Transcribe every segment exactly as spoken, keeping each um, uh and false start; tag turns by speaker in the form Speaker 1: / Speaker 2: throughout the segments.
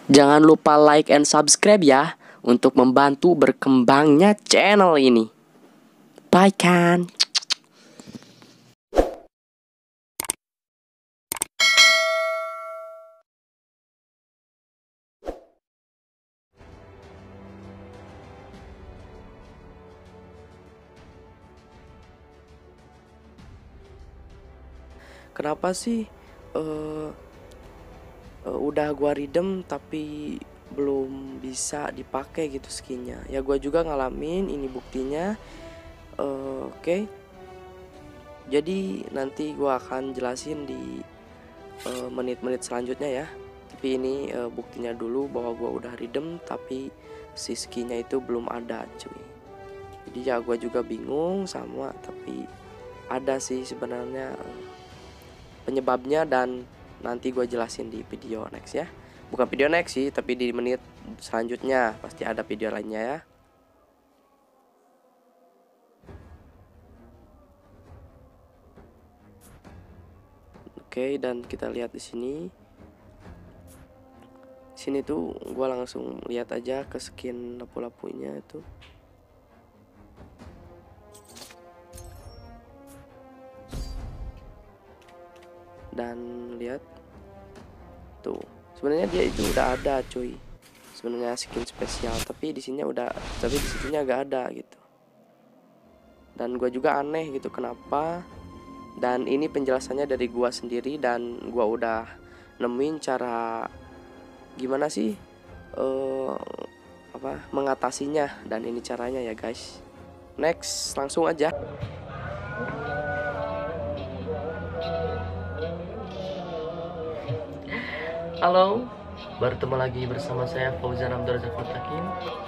Speaker 1: Jangan lupa like and subscribe ya untuk membantu berkembangnya channel ini. Bye kan. Kenapa sih uh, uh, udah gua redeem tapi belum bisa dipakai gitu skinnya? Ya gua juga ngalamin, ini buktinya. uh, Oke okay. Jadi nanti gua akan jelasin di menit-menit uh, selanjutnya ya. Tapi ini uh, buktinya dulu bahwa gua udah redeem tapi si skinnya itu belum ada cuy. Jadi ya gua juga bingung sama, tapi ada sih sebenarnya uh, penyebabnya, dan nanti gue jelasin di video next ya. Bukan video next sih, tapi di menit selanjutnya pasti ada video lainnya ya. Oke, dan kita lihat di sini. Sini tuh gue langsung lihat aja ke skin lapu-lapunya itu. Dan lihat tuh, sebenarnya dia itu udah ada cuy, sebenarnya skin spesial, tapi di sini udah, tapi di situnya gak ada gitu. Dan gue juga aneh gitu kenapa. Dan ini penjelasannya dari gue sendiri, dan gue udah nemuin cara gimana sih uh, apa mengatasinya, dan ini caranya ya guys. Next, langsung aja. Halo, bertemu lagi bersama saya Fauzan Abdul Razak Mutakin.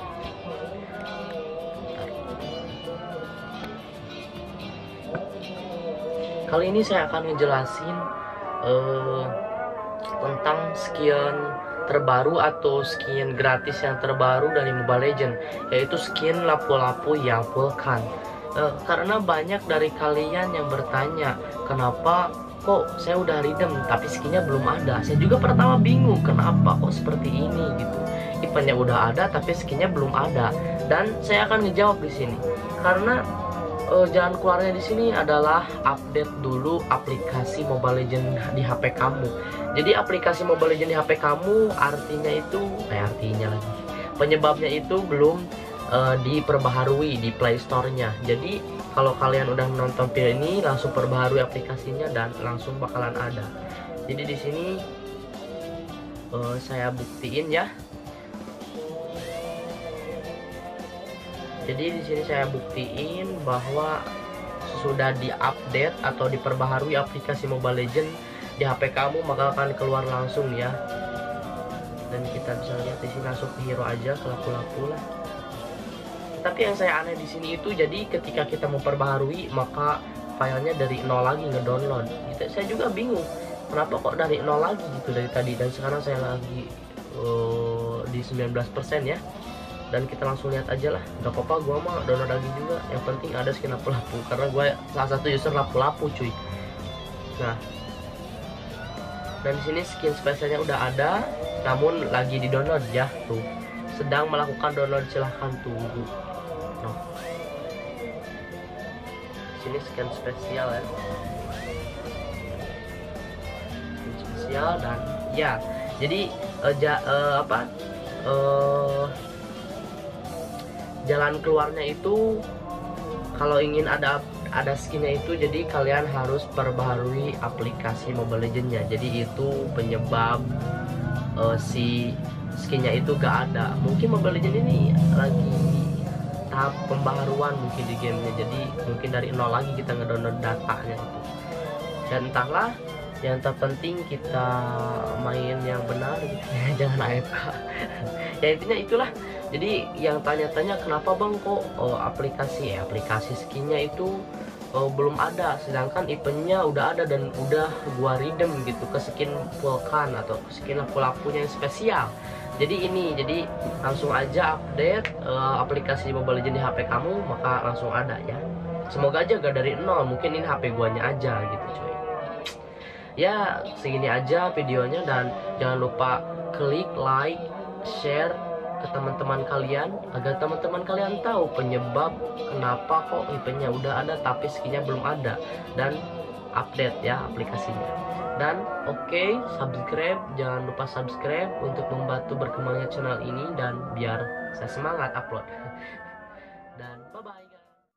Speaker 1: Kali ini saya akan ngejelasin uh, tentang skin terbaru atau skin gratis yang terbaru dari Mobile Legends, yaitu skin lapu-lapu yang Vulkan. Uh, karena banyak dari kalian yang bertanya, kenapa kok saya udah redeem tapi skinnya belum ada. Saya juga pertama bingung kenapa kok seperti ini gitu. Eventnya udah ada tapi skinnya belum ada. Dan saya akan ngejawab di sini karena uh, jalan keluarnya di sini adalah update dulu aplikasi Mobile Legends di H P kamu. Jadi aplikasi Mobile Legends di H P kamu artinya itu, eh artinya lagi penyebabnya itu belum uh, diperbaharui di Play Store-nya. Jadi kalau kalian udah menonton video ini, langsung perbaharui aplikasinya dan langsung bakalan ada. Jadi di sini uh, saya buktiin ya. Jadi di sini saya buktiin bahwa sudah diupdate atau diperbaharui aplikasi Mobile Legends di H P kamu, maka akan keluar langsung ya. Dan kita bisa lihat di sini langsung ke hero aja, ke lapu-lapu lah. Tapi yang saya aneh di sini itu, jadi ketika kita memperbaharui maka filenya dari nol lagi ngedownload. Gitu. Saya juga bingung kenapa kok dari nol lagi gitu dari tadi, dan sekarang saya lagi uh, di sembilan belas persen ya. Dan kita langsung lihat aja lah, nggak apa-apa gua mah download lagi juga. Yang penting ada skin lapu-lapu karena gue salah satu user lapu-lapu cuy. Nah, dan di sini skin spesialnya udah ada, namun lagi di download ya tuh. Sedang melakukan download, silahkan tunggu. No. Sini scan spesial ya, scan spesial dan ya. Jadi uh, ja, uh, apa uh, jalan keluarnya itu kalau ingin ada ada skinnya itu, jadi kalian harus perbaharui aplikasi Mobile Legends-nya. Jadi itu penyebab uh, si skinnya itu gak ada. Mungkin Mobile Legends ini lagi tahap pembaharuan mungkin di gamenya, jadi mungkin dari nol lagi kita ngedownload datanya itu. Dan entahlah, yang terpenting kita main yang benar gitu ya, jangan A F K. Ya intinya itulah. Jadi yang tanya-tanya kenapa bang kok oh, aplikasi eh, aplikasi skinnya itu oh, belum ada, sedangkan eventnya udah ada dan udah gua redeem gitu ke skin Vulkan atau skin lapu-lapunya yang spesial. Jadi ini, jadi langsung aja update uh, aplikasi Mobile Legends di H P kamu, maka langsung ada ya. Semoga aja gak dari nol, mungkin ini H P guanya aja gitu coy. Ya segini aja videonya, dan jangan lupa klik like, share ke teman-teman kalian agar teman-teman kalian tahu penyebab kenapa kok I P-nya udah ada tapi skinnya belum ada, dan update ya aplikasinya. Dan oke, okay, subscribe, jangan lupa subscribe untuk membantu berkembangnya channel ini dan biar saya semangat upload.